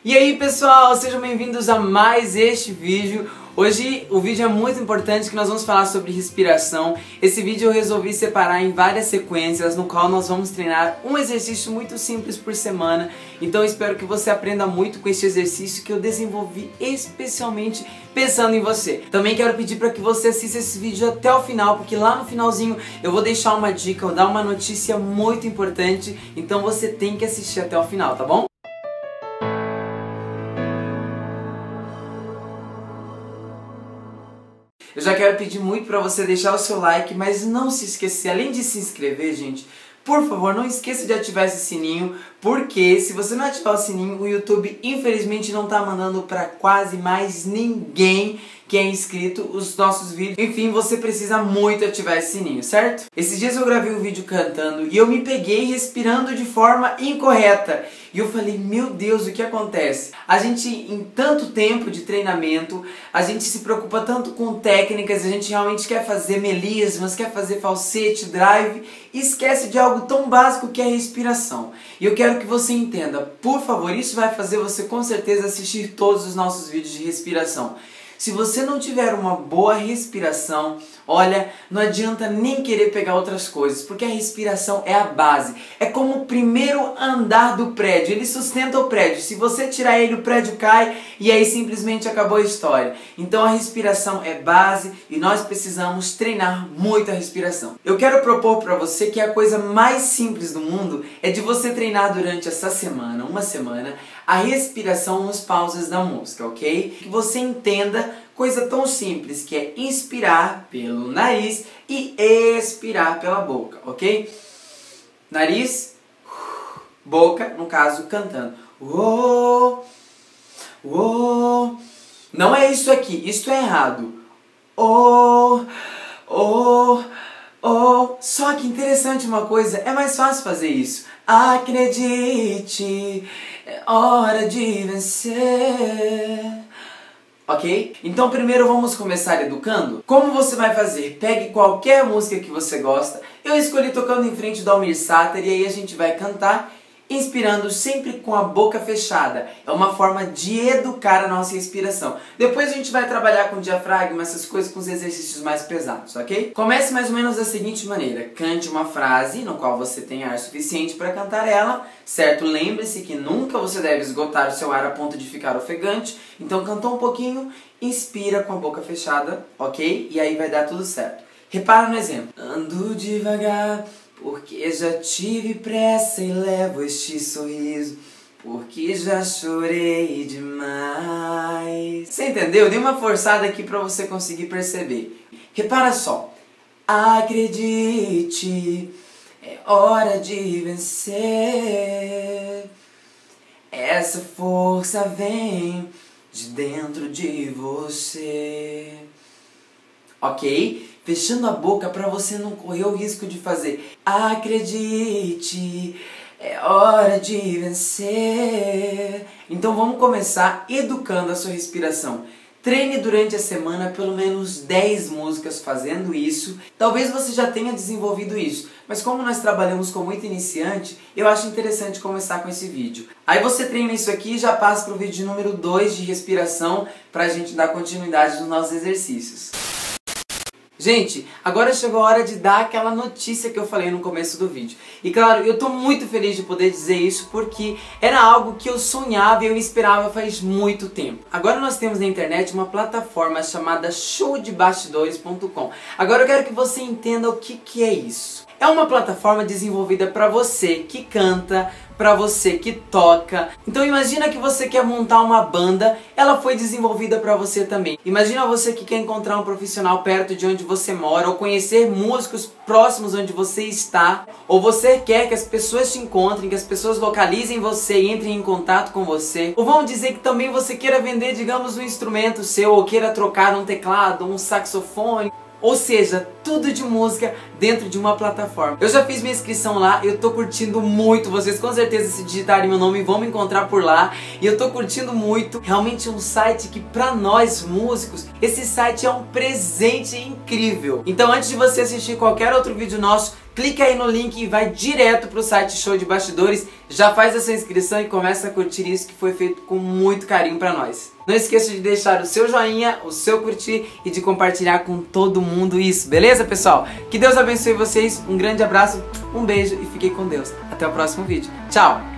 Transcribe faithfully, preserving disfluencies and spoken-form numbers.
E aí pessoal, sejam bem-vindos a mais este vídeo. Hoje o vídeo é muito importante que nós vamos falar sobre respiração. Esse vídeo eu resolvi separar em várias sequências, no qual nós vamos treinar um exercício muito simples por semana. Então eu espero que você aprenda muito com este exercício que eu desenvolvi especialmente pensando em você. Também quero pedir para que você assista esse vídeo até o final, porque lá no finalzinho eu vou deixar uma dica, vou dar uma notícia muito importante. Então você tem que assistir até o final, tá bom? Eu já quero pedir muito para você deixar o seu like, mas não se esquecer, além de se inscrever, gente, por favor, não esqueça de ativar esse sininho, porque se você não ativar o sininho, o YouTube infelizmente não tá mandando para quase mais ninguém que é inscrito os nossos vídeos. Enfim, você precisa muito ativar esse sininho, certo? Esses dias eu gravei um vídeo cantando e eu me peguei respirando de forma incorreta. E eu falei, meu Deus, o que acontece? A gente, em tanto tempo de treinamento, a gente se preocupa tanto com técnicas, a gente realmente quer fazer melismas, quer fazer falsete, drive, e esquece de algo tão básico que é a respiração. E eu quero que você entenda, por favor, isso vai fazer você com certeza assistir todos os nossos vídeos de respiração. Se você não tiver uma boa respiração, olha, não adianta nem querer pegar outras coisas, porque a respiração é a base. É como o primeiro andar do prédio, ele sustenta o prédio. Se você tirar ele, o prédio cai e aí simplesmente acabou a história. Então a respiração é base e nós precisamos treinar muito a respiração. Eu quero propor para você que a coisa mais simples do mundo é de você treinar durante essa semana, uma semana, a respiração nos pausas da música, ok? Que você entenda coisa tão simples que é inspirar pelo nariz e expirar pela boca, ok? Nariz, boca, no caso, cantando. Uou, uou. Não é isso aqui, isso é errado. Oh, oh, oh. Só que interessante uma coisa, é mais fácil fazer isso. Acredite, é hora de vencer. Ok? Então primeiro vamos começar educando. Como você vai fazer? Pegue qualquer música que você gosta. Eu escolhi Tocando em Frente do Almir Sater e aí a gente vai cantar inspirando sempre com a boca fechada. É uma forma de educar a nossa respiração. Depois a gente vai trabalhar com diafragma, essas coisas, com os exercícios mais pesados, ok? Comece mais ou menos da seguinte maneira. Cante uma frase no qual você tem ar suficiente para cantar ela, certo? Lembre-se que nunca você deve esgotar o seu ar a ponto de ficar ofegante. Então cantou um pouquinho, inspira com a boca fechada, ok? E aí vai dar tudo certo. Repara no exemplo. Ando devagar, porque já tive pressa e levo este sorriso, porque já chorei demais. Você entendeu? Dei uma forçada aqui para você conseguir perceber. Repara só. Acredite, é hora de vencer. Essa força vem de dentro de você. Ok? Fechando a boca para você não correr o risco de fazer. Acredite, é hora de vencer. Então vamos começar educando a sua respiração. Treine durante a semana pelo menos dez músicas fazendo isso. Talvez você já tenha desenvolvido isso, mas como nós trabalhamos com muito iniciante, eu acho interessante começar com esse vídeo. Aí você treina isso aqui e já passa para o vídeo número dois de respiração para a gente dar continuidade nos nossos exercícios. Gente, agora chegou a hora de dar aquela notícia que eu falei no começo do vídeo. E claro, eu tô muito feliz de poder dizer isso porque era algo que eu sonhava e eu esperava faz muito tempo. Agora nós temos na internet uma plataforma chamada show de bastidores ponto com. Agora eu quero que você entenda o que, que é isso. É uma plataforma desenvolvida para você que canta, para você que toca. Então imagina que você quer montar uma banda, ela foi desenvolvida para você também. Imagina você que quer encontrar um profissional perto de onde você mora, ou conhecer músicos próximos onde você está, ou você quer que as pessoas te encontrem, que as pessoas localizem você e entrem em contato com você. Ou vamos dizer que também você queira vender, digamos, um instrumento seu, ou queira trocar um teclado, um saxofone. Ou seja, tudo de música dentro de uma plataforma. Eu já fiz minha inscrição lá, eu tô curtindo muito. Vocês com certeza, se digitarem meu nome, vão me encontrar por lá. E eu tô curtindo muito. Realmente é um site que, pra nós músicos, esse site é um presente incrível. Então antes de você assistir qualquer outro vídeo nosso, clica aí no link e vai direto pro site Show de Bastidores. Já faz a sua inscrição e começa a curtir isso que foi feito com muito carinho pra nós. Não esqueça de deixar o seu joinha, o seu curtir e de compartilhar com todo mundo isso, beleza, pessoal? Que Deus abençoe vocês, um grande abraço, um beijo e fiquem com Deus. Até o próximo vídeo. Tchau!